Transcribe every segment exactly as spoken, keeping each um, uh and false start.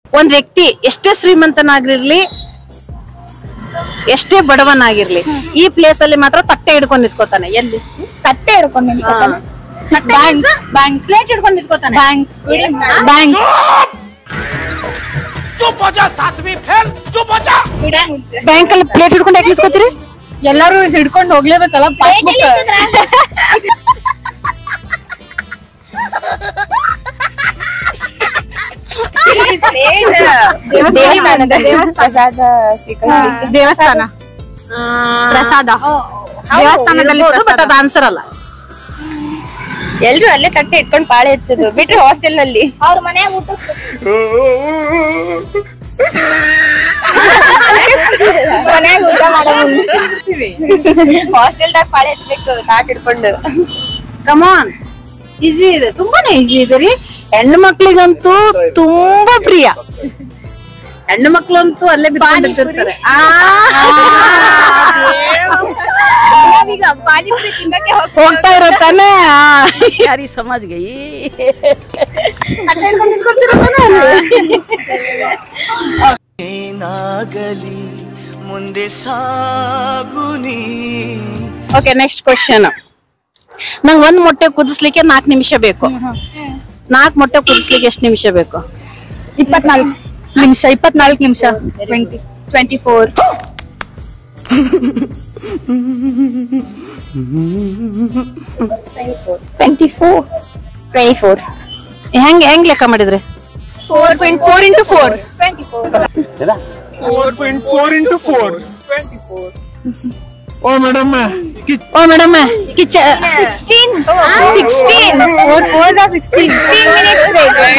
ಒಂದ್ ವ್ಯಕ್ತಿ ಎಷ್ಟೇ ಶ್ರೀಮಂತನಾಗಿರ್ಲಿ ಎಷ್ಟೇ ಬಡವನಾಗಿರ್ಲಿ ಈ ಪ್ಲೇಸ್ ಅಲ್ಲಿ ಮಾತ್ರ ತಟ್ಟೆ ಹಿಡ್ಕೊಂಡು ನಿಂತ್ಕೋತಾನೆ. ಎಲ್ಲಿ ತಟ್ಟೆ ಹಿಡ್ಕೊಂಡು ನಿಂತ್ಕೋತಾನೆ? ಬ್ಯಾಂಕ್ ಬ್ಯಾಂಕ್ ಪ್ಲೇಟ್ ಹಿಡ್ಕೊಂಡು ನಿಂತ್ಕೋತಾನೆ. ಬ್ಯಾಂಕ್ ಬ್ಯಾಂಕ್ ಬ್ಯಾಂಕ್ ಅಲ್ಲಿ ಪ್ಲೇಟ್ ಹಿಡ್ಕೊಂಡು ಯಾಕೆ ನಿಂತ್ಕೋತೀರಿ? ಎಲ್ಲಾರು ಹಿಡ್ಕೊಂಡು ಹೋಗ್ಲೇಬೇಕಲ್ಲ. ಪ್ರಸಾದ ಸ್ವೀಕರಿಸಲಿಕ್ಕೆ ದೇವಸ್ಥಾನ ಪ್ರಸಾದ ದೇವಸ್ಥಾನದಲ್ಲಿ ಬಟ್ ಅದು ಆನ್ಸರ್ ಅಲ್ಲ. ಎಲ್ರು ಅಲ್ಲೇ ತಟ್ಟೆ ಇಟ್ಕೊಂಡು ಪಾಳೆ ಹಚ್ಚೋದು ಬಿಟ್ರೆ ಹಾಸ್ಟೆಲ್ ನಲ್ಲಿ ಅವ್ರ ಮನ್ಯಾಗ ಊಟ ಮನ್ಯಾಗ ಊಟ ಮಾಡೋದು. ಹಾಸ್ಟೆಲ್ದಾಗ ಪಾಳೆ ಹಚ್ಬೇಕು ತಾಟ್ ಇಟ್ಕೊಂಡು. ಕಮಾನ್, ಈಸಿ ಇದೆ, ತುಂಬಾನೇ ಈಸಿ ಇದೆ ರೀ. ಹೆಣ್ಣು ಮಕ್ಳಿಗಂತೂ ತುಂಬಾ ಪ್ರಿಯ. ಹೆಣ್ಣು ಮಕ್ಳಂತೂ ಅಲ್ಲೇ ಬಿಟ್ಕೊಂಡಿರ್ತಾರೆ. ಹೋಗ್ತಾ ಇರೋ ತಾನೇ ಯಾರಿ ಸಮಾಜ್ಗೆ ಏನಾಗಲಿ ಮುಂದೆ ಸಾಗುನಿ. Okay, next question. ನಂಗೆ ಒಂದ್ ಮೊಟ್ಟೆ ಕುದಿಸ್ಲಿಕ್ಕೆ ನಾಲ್ಕು ನಿಮಿಷ ಬೇಕು. ನಾಲ್ಕು ಮೊಟ್ಟೆ ಕುದಿಸ್ಲಿಕ್ಕೆ ಎಷ್ಟು ನಿಮಿಷ ಬೇಕು? ಇಪ್ಪತ್ನಾಲ್ಕು ನಿಮಿಷ. ಇಪ್ಪತ್ನಾಲ್ಕು ನಿಮಿಷ. Twenty twenty four twenty four twenty four ಹೆಂಗ್ ಹೆಂಗ್ ಲೆಕ್ಕ ಮಾಡಿದ್ರೆ? Four point four into four four point four into four. twenty-four. Oh, madam. Oh madam, kitchen sixteen sixteen four four sixteen sixteen minutes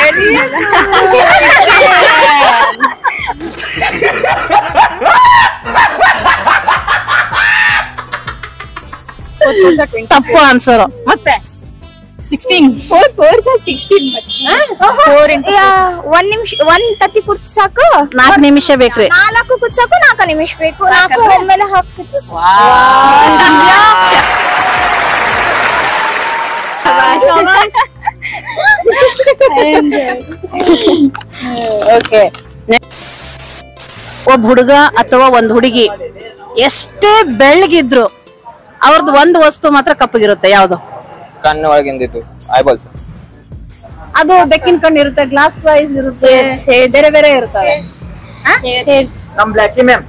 ತಪ್ಪು ಆನ್ಸರ್. ಮತ್ತೆ sixteen four four sixteen four into ಒಂದ್ ನಿಮಿಷ ಒಂದ್ ತತ್ತಿ ಕುಟ್ ಸಾಕು. ನಾಲ್ಕು ನಿಮಿಷ ಬೇಕ್ರಿ. ನಾಲ್ಕು ಕುದಿಸಾಕು ನಾಲ್ಕು ನಿಮಿಷ ಬೇಕು. ನಾಲ್ಕು ಒಮ್ಮೆಲೆ ಹಾಕ್ತಿತ್ತು. ಓಕೆ, ಒಬ್ಬ ಹುಡುಗ ಅಥವಾ ಒಂದ್ ಹುಡುಗಿ ಎಷ್ಟೇ ಬೆಳ್ಳಗಿದ್ರು ಅವ್ರದ್ದು ಒಂದು ವಸ್ತು ಮಾತ್ರ ಕಪ್ಪಗಿರುತ್ತೆ. ಯಾವ್ದು? ಕಣ್ಣು ಒಳಗಿಂದಿತ್ತು ಐಬಾಲ್ಸ್. ಅದು ಬೆಕ್ಕಿನ ಕಣ್ಣು ಇರುತ್ತೆ, ಗ್ಲಾಸ್ ವೈಸ್ ಇರುತ್ತೆ, ಬೇರೆ ಬೇರೆ ಇರ್ತವೆ. ನಮ್ ಬ್ಲಾಕಿ ಮ್ಯಾಮ್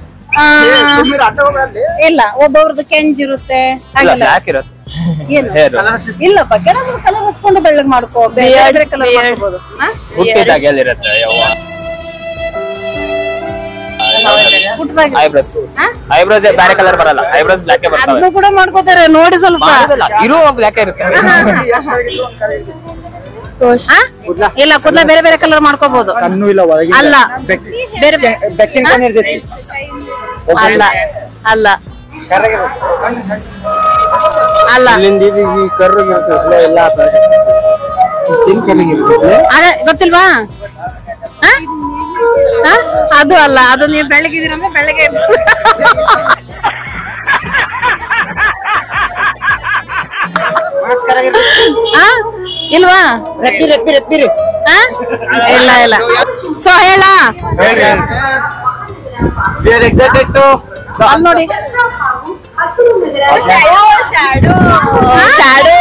ಇಲ್ಲ, ಒಬ್ಬೊಬ್ರದ್ದು ಕೆಂಜ್ ಇರುತ್ತೆ. ಬ್ಲಾಕ್ ಇರುತ್ತೆ. ಇಲ್ಲಪ್ಪ, ಕೆಲವೊಂದು ಕಲರ್ ಹಚ್ಕೊಂಡು ಬೆಳ್ಳಗ್ ಮಾಡ್ಕೋ, ಬೇರೆ ಕಲರ್ ಮಾಡ್ಕೋಬಹುದು. ಹುಟ್ಟಿದಾಗ ಎಲ್ಲಿರುತ್ತೆ ಯವ್ವ? ಐಬ್ರೋಸ್ ಐಬ್ರೋಸ್ ಬೇರೆ ಕಲರ್ ಬರಲ್ಲ. ಐಬ್ರೋಸ್ ಬ್ಲಾಕ್ ಬರ್ತವೆ. ಅದನ್ನು ಕೂಡ ಮಾಡ್ಕೋತಾರೆ ನೋಡಿ ಸ್ವಲ್ಪ. ಇರೋ ಬ್ಲಾಕ್ ಇರುತ್ತೆ. ಇಲ್ಲ, ಕೂದಲ ಬೇರೆ ಬೇರೆ ಕಲರ್ ಮಾಡ್ಕೋಬಹುದು. ಕಣ್ಣು ಇಲ್ಲ ಒಳಗೆ ಅಲ್ಲ, ಬೇರೆ ಬೆಕ್ಕಿನ ಕಣ್ಣು ಇರ್ತೈತಿ. ಅಲ್ಲ ಅಲ್ಲ ಅಲ್ಲ ಇಲ್ಲಿಂದ ಈ ಕರ್ರಿಗೆ ಇರ್ತೈತಿ ಎಲ್ಲ ತಿನ್ ಕಣ್ಣಿಗೆ ಇರ್ತೈತಿ. ಅದೇ ಗೊತ್ತಿಲ್ವಾ? ಹ? ಹ? ಅದು ಅಲ್ಲ, ಅದು ನೀವು ಬೆಳಗಿದ್ದೀರಂದ್ರೆ ಬೆಳಗ್ಗೆ ಹ? ಇಲ್ವಾ? ರೆಪ್ಪಿ ರೆಪ್ಪಿ ರೆಪ್ಪಿರಿ. ಹ? ಇಲ್ಲ ಇಲ್ಲ. ಸೊ ಹೇಳ, We are excited to ಅಲ್ಲಿ ನೋಡಿ, ಶಾಡೋ ಶಾಡೋ.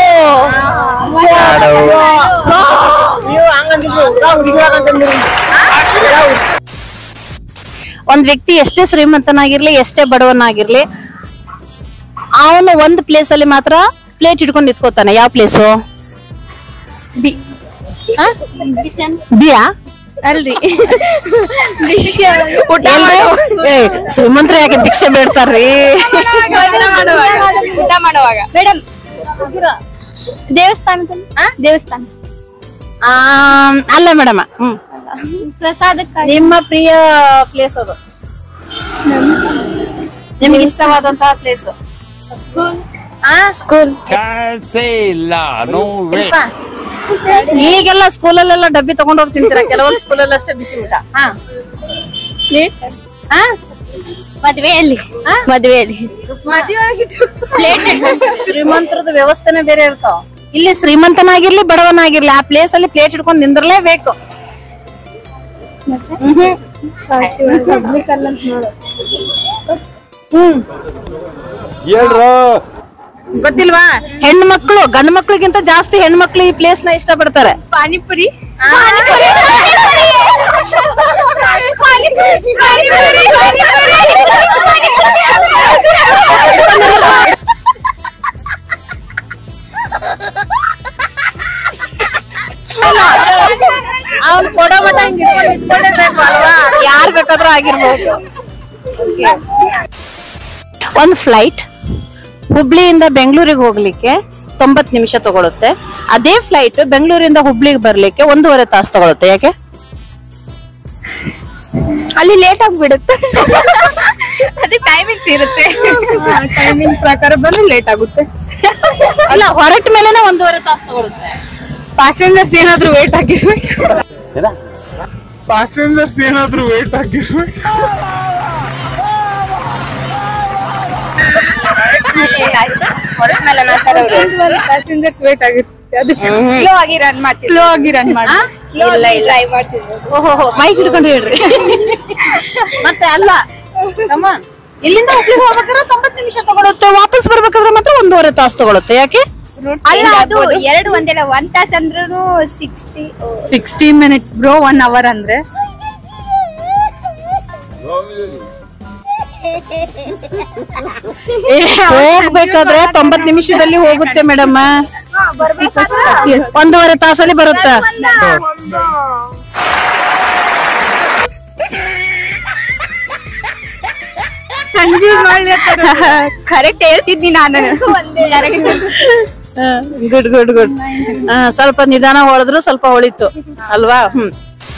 ನೀವು ಹಂಗಂದಿದ್ರು ಹುಡುಗಿರಾಗಂತಂದ್ರಿ. ಒಂದ್ ವ್ಯಕ್ತಿ ಎಷ್ಟೇ ಶ್ರೀಮಂತನಾಗಿರ್ಲಿ ಎಷ್ಟೇ ಬಡವನಾಗಿರ್ಲಿ ಅವನು ಒಂದ್ ಪ್ಲೇಸ್ ಅಲ್ಲಿ ಮಾತ್ರ ಪ್ಲೇಟ್ ಇಟ್ಕೊಂಡು ನಿಂತ್ಕೋತಾನೆ. ಯಾವ ಪ್ಲೇಸು? ಬಿ ಬಿಯಾ ಅಲ್ರಿ ಊಟ ಶ್ರೀಮಂತರು ಯಾಕೆ ಭಿಕ್ಷೆ ಬೇಡ್ತಾರ್ರಿ? ಊಟ ಮಾಡುವಾಗ ಮೇಡಮ್ ದೇವಸ್ಥಾನ ದೇವಸ್ಥಾನ ಆ ಅಲ್ಲ ಮೇಡಮ್. ಹ್ಮ್, ಪ್ರಸಾದಕ್ಕೆ ನಿಮ್ಮ ಪ್ರಿಯ ಪ್ಲೇಸ್ ಅದು, ನಿಮ್ಗೆ ಇಷ್ಟವಾದಂತಹ ಪ್ಲೇಸ್? School school. ಈಗೆಲ್ಲ ಸ್ಕೂಲಲ್ಲೆಲ್ಲ ಡಬ್ಬಿ ತಗೊಂಡ್ ಹೋಗಿ ತಿಂತೀರಾ, ಕೆಲವೊಂದು ಸ್ಕೂಲಲ್ಲಿ ಅಷ್ಟೇ ಬಿಸಿ ಊಟ. ಹಾ, ಮದ್ವೆಯಲ್ಲಿ ಮದ್ವೆಯಲ್ಲಿ ಶ್ರೀಮಂತರದ ವ್ಯವಸ್ಥೆನೇ ಬೇರೆ ಇರ್ತಾವ. ಇಲ್ಲಿ ಶ್ರೀಮಂತನಾಗಿರ್ಲಿ ಬಡವನಾಗಿರ್ಲಿ ಆ ಪ್ಲೇಸ್ ಅಲ್ಲಿ ಪ್ಲೇಟ್ ಇಟ್ಕೊಂಡು ನಿಂದ್ರಲೇಬೇಕು. ಕ್ರಿಸ್ಮಸ್ ಗೊತ್ತಿಲ್ವಾ? ಹೆಣ್ಣು ಮಕ್ಕಳು ಗಂಡು ಮಕ್ಳಿಗಿಂತ ಜಾಸ್ತಿ ಹೆಣ್ಮಕ್ಳು ಈ ಪ್ಲೇಸ್ ನ ಇಷ್ಟಪಡ್ತಾರೆ. ಪಾನಿಪುರಿ ಅವ್ನು ಕೊಡೋ ಮಟ ಹಿಂಗ್ ಇಟ್ಕೊಂಡು ಇಟ್ಕೊಂಡೇಬೇಕು ಅಲ್ವಾ? ಯಾರ್ ಬೇಕಾದ್ರೂ ಆಗಿರ್ಬೋದು. ಒಂದು ಫ್ಲೈಟ್ ಹುಬ್ಳಿಯಿಂದ ಬೆಂಗಳೂರಿಗೆ ಹೋಗ್ಲಿಕ್ಕೆ ತೊಂಬತ್ ನಿಮಿಷ ತಗೊಳುತ್ತೆ. ಅದೇ ಫ್ಲೈಟ್ ಬೆಂಗಳೂರಿಂದ ಹುಬ್ಳಿಗೆ ಬರ್ಲಿಕ್ಕೆ ಒಂದೂವರೆ ತಾಸು ತಗೊಳುತ್ತೆ. ಯಾಕೆ? ಅಲ್ಲಿ ಲೇಟ್ ಆಗ್ಬಿಡುತ್ತೆ. ಅದೇ ಟೈಮಿಂಗ್ಸ್ ಇರುತ್ತೆ. ಟೈಮಿಂಗ್ ಪ್ರಕಾರ ಬಂದ್ರೆ ಲೇಟ್ ಆಗುತ್ತೆ. ಅಲ್ಲ, ಹೊರಟ ಮೇಲೆನೆ ಒಂದೂವರೆ ತಾಸು ತಗೊಳುತ್ತೆ. ಪ್ಯಾಸೆಂಜರ್ಸ್ ಏನಾದ್ರು ವೇಟ್ ಆಗಿರ್ಬೇಕು. ಪ್ಯಾಸೆಂಜರ್ಸ್ ಏನಾದ್ರು ವೇಟ್ ಆಗಿರ್ಬೇಕು. ಪ್ಯಾಸೆಂಜರ್ಸ್ ವೇಟ್ ಆಗಿರುತ್ತೆ. ಅದಕ್ಕೆ ಸ್ಲೋ ಆಗಿ ರನ್ ಮಾಡ್ತೀವಿ. ಸ್ಲೋ ಆಗಿ ರನ್ ಮಾಡಿ. ಇಲ್ಲ ಇಲ್ಲ ಮಾಡ್ತೀವಿ. ಓಹೋ, ಮೈಕ್ ಹಿಡ್ಕೊಂಡು ಹೇಳ್ರಿ. ಮತ್ತೆ ಅಲ್ಲ, ಇಲ್ಲಿಂದ ಹುಬ್ಳಿಗೆ ಹೋಗ್ಬೇಕಾದ್ರೆ ತೊಂಬತ್ ನಿಮಿಷ ತಗೊಳುತ್ತೆ, ವಾಪಸ್ ಬರ್ಬೇಕಾದ್ರೆ ಮಾತ್ರ ಒಂದೂವರೆ ತಾಸು ತಗೊಳುತ್ತೆ. ಯಾಕೆ? ಅಲ್ಲ, ಅದು ಎರಡು ಒಂದಿಲ್ಲ, ಒನ್ ತಾಸ್ ಅಂದ್ರೂ sixty sixty minutes bro, one hour ಅಂದ್ರೆ. ಹೋಗ್ಬೇಕಾದ್ರೆ ತೊಂಬತ್ ನಿಮಿಷದಲ್ಲಿ ಹೋಗುತ್ತೆ ಮೇಡಮ್. ಒಂದೂವರೆ ತಾಸಲ್ಲಿ ಬರುತ್ತೆ. ಕರೆಕ್ಟ್ ಹೇಳ್ತಿದ್ನಿ ನಾನು. Good good good. ಸ್ವಲ್ಪ ನಿಧಾನ ಹೊಳೆದ್ರು ಸ್ವಲ್ಪ ಹೊಳಿತು ಅಲ್ವಾ? ಹ್ಮ್.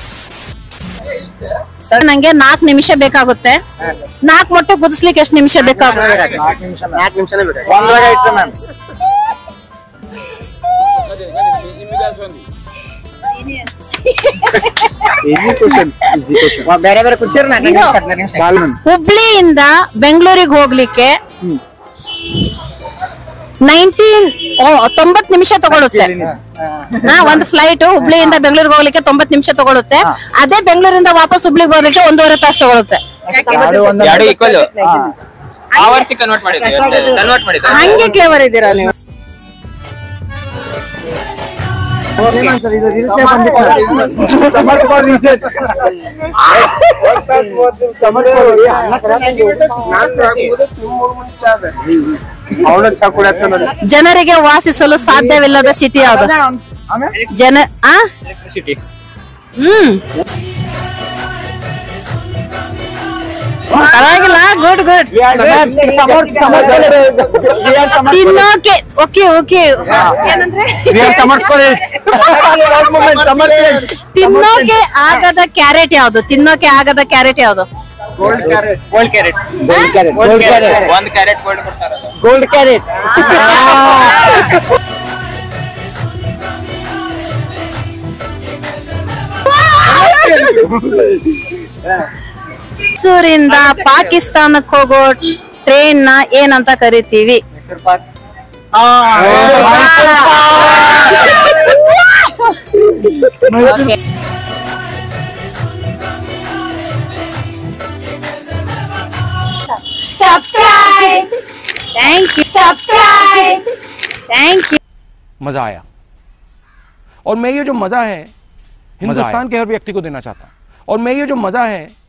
ನಂಗೆ ನಾಲ್ಕು ನಿಮಿಷ ಬೇಕಾಗುತ್ತೆ. ನಾಲ್ಕು ಮೊಟ್ಟೆ ಕುದಿಸ್ಲಿಕ್ಕೆ ಎಷ್ಟು ನಿಮಿಷ ಬೇಕಾಗುತ್ತೆ? ನಾಲ್ಕು ನಿಮಿಷ ನಾಲ್ಕು ನಿಮಿಷನೇ ಬಿಡಿ. ಒಂದ್ರಾಗ ಇಟ್ರೆ ma'am easy question easy question. ಬೇರೆ ಬೇರೆ ಕ್ವಶನ್ ನಾಲ್ಕು ನಿಮಿಷ ಹದಿನೈದು ನಿಮಿಷ. ಹುಬ್ಳಿಯಿಂದ ಬೆಂಗಳೂರಿಗೆ ಹೋಗ್ಲಿಕ್ಕೆ ನೈನ್ಟೀನ್ ತೊಂಬತ್ ನಿಮಿಷ ತಗೊಳುತ್ತೆ. ಹಾ, ಒಂದು ಫ್ಲೈಟ್ ಹುಬ್ಳಿಯಿಂದ ಬೆಂಗಳೂರಿಗೆ ಹೋಗ್ಲಿಕ್ಕೆ ತೊಂಬತ್ ನಿಮಿಷ ತಗೊಳುತ್ತೆ. ಅದೇ ಬೆಂಗಳೂರಿಂದ ವಾಪಸ್ ಹುಬ್ಳಿಗೆ ಬರ್ಲಿಕ್ಕೆ ಒಂದೂವರೆ ತಾಸು ತಗೊಳುತ್ತೆ. ಎರಡು ಈಕ್ವಲ್ ಅವರ್ಸ್ ಕನ್ವರ್ಟ್ ಮಾಡಿದ್ವಿ ಕನ್ವರ್ಟ್ ಮಾಡಿದ್ವಿ. ಹಂಗೆ ಕ್ಲೇವರ್ ಇದ್ದೀರಾ ನೀವು. ಜನರಿಗೆ ವಾಸಿಸಲು ಸಾಧ್ಯವಿಲ್ಲದ ಸಿಟಿ ಯಾವುದು? ಜನ ಆ ಸಿಟಿ. ಹ್ಮ್, ಪರವಾಗಿಲ್ಲ. Good good. ತಿನ್ನೋಕೆ ಓಕೆ ಓಕೆ. ಏನಂದ್ರೆ ತಿನ್ನೋಕೆ ಆಗದ ಕ್ಯಾರೆಟ್ ಯಾವ್ದು? ತಿನ್ನೋಕೆ ಆಗದ ಕ್ಯಾರೆಟ್ ಯಾವ್ದು? Gold carat. Gold carat. Gold carat. Gold carat. ಒಂದ್ ಕ್ಯಾರೆಟ್ ಗೋಲ್ಡ್ ಕೊಡ್ತಾರೆ. Gold carat. ಮೈಸೂರಿಂದ ಪಾಕಿಸ್ತಾನಕ್ಕೆ ಹೋಗೋ ಟ್ರೈನ್ ನ ಏನಂತ ಕರಿತೀವಿ? Okay. Subscribe. Thank you. Subscribe. Thank you. मजा आया और मैं ये जो मजा है हिंदुस्तान के हर व्यक्ति को देना चाहता हूं और मैं ये जो मजा है